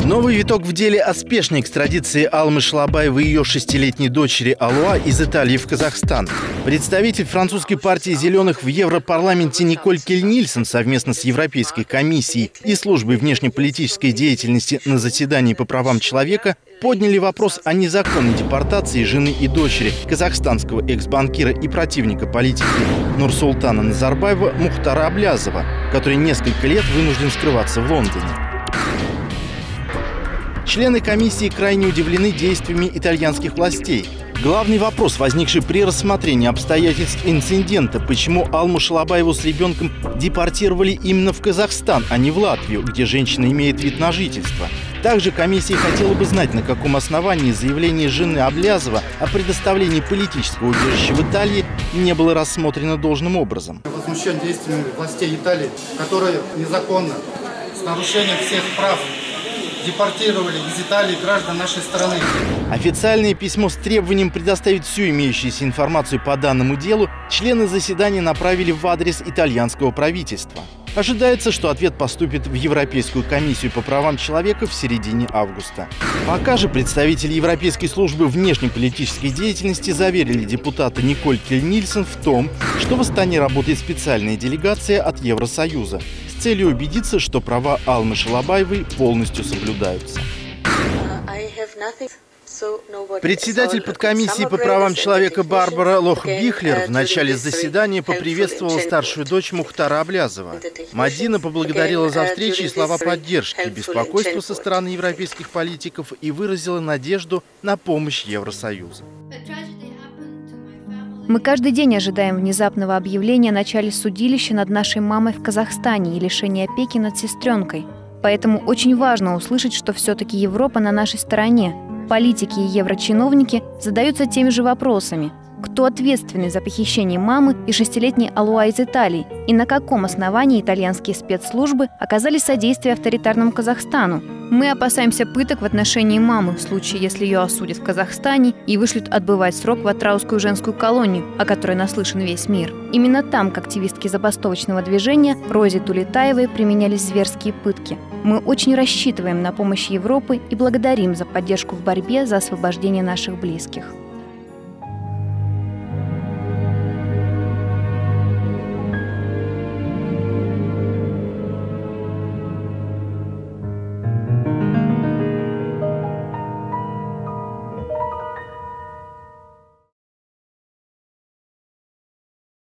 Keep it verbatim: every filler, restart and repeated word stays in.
Новый виток в деле о спешной экстрадиции Алмы Шалабаевой и ее шестилетней дочери Алуа из Италии в Казахстан. Представитель французской партии «Зеленых» в Европарламенте Николь Киль-Нильсон совместно с Европейской комиссией и службой внешнеполитической деятельности на заседании по правам человека подняли вопрос о незаконной депортации жены и дочери казахстанского экс-банкира и противника политики Нурсултана Назарбаева Мухтара Аблязова, который несколько лет вынужден скрываться в Лондоне. Члены комиссии крайне удивлены действиями итальянских властей. Главный вопрос, возникший при рассмотрении обстоятельств инцидента, почему Алму Шалабаеву с ребенком депортировали именно в Казахстан, а не в Латвию, где женщина имеет вид на жительство. Также комиссия хотела бы знать, на каком основании заявление жены Аблязова о предоставлении политического убежища в Италии не было рассмотрено должным образом. Возмущен действиями властей Италии, которые незаконно, с нарушением всех прав, депортировали из Италии граждан нашей страны. Официальное письмо с требованием предоставить всю имеющуюся информацию по данному делу члены заседания направили в адрес итальянского правительства. Ожидается, что ответ поступит в Европейскую комиссию по правам человека в середине августа. Пока же представители Европейской службы внешнеполитической деятельности заверили депутата Николь Киль-Нильсон в том, что в Астане работает специальная делегация от Евросоюза с целью убедиться, что права Алмы Шалабаевой полностью соблюдаются. Председатель подкомиссии по правам человека Барбара Лох-Бихлер в начале заседания поприветствовала старшую дочь Мухтара Аблязова. Мадина поблагодарила за встречу и слова поддержки, беспокойства со стороны европейских политиков и выразила надежду на помощь Евросоюза. Мы каждый день ожидаем внезапного объявления о начале судилища над нашей мамой в Казахстане и лишения опеки над сестренкой. Поэтому очень важно услышать, что все-таки Европа на нашей стороне. Политики и еврочиновники задаются теми же вопросами. Кто ответственный за похищение мамы и шестилетней Алуа из Италии? И на каком основании итальянские спецслужбы оказали содействие авторитарному Казахстану? Мы опасаемся пыток в отношении мамы в случае, если ее осудят в Казахстане и вышлют отбывать срок в Атраускую женскую колонию, о которой наслышан весь мир. Именно там к активистке забастовочного движения Розе Тулетаевой применялись зверские пытки. Мы очень рассчитываем на помощь Европы и благодарим за поддержку в борьбе за освобождение наших близких.